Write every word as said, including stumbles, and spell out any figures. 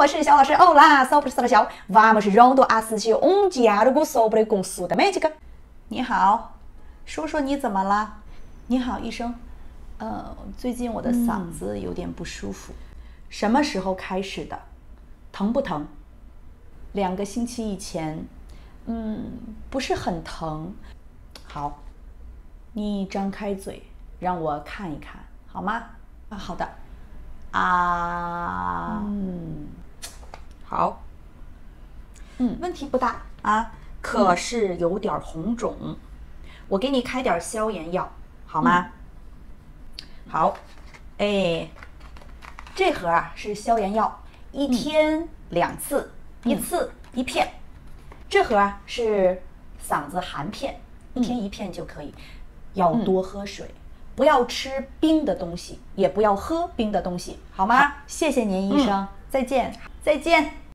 我是小老师。Olá, sou professora Xiao. Vamos junto assistir um diálogo sobre consulta médica. 你好，说说你怎么了？你好，医生。呃，最近我的嗓子有点不舒服。嗯、什么时候开始的？疼不疼？两个星期以前。嗯，不是很疼。好，你张开嘴，让我看一看，好吗？啊，好的。啊，嗯，好。嗯，问题不大啊，可是有点红肿。嗯、我给你开点消炎药，好吗？嗯、好。哎，这盒啊是消炎药，一天两次，嗯、一次一片。这盒啊是嗓子含片，一天一片就可以。要多喝水，不要吃冰的东西，也不要喝冰的东西，好吗？好，谢谢您，医生，再见，再见。